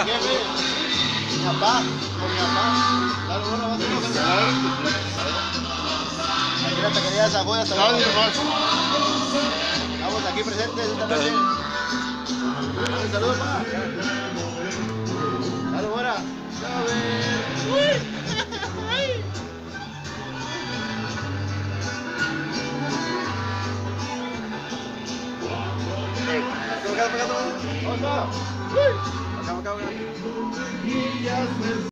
jefe. Mi papá, con mi papá. Claro, bueno, vas a ver. Aquí la taquería de Sajoya hasta luego. Nadie más. Estamos aquí presentes esta noche. Un saludo, pa. Dale, buena. Acá, acá, acá.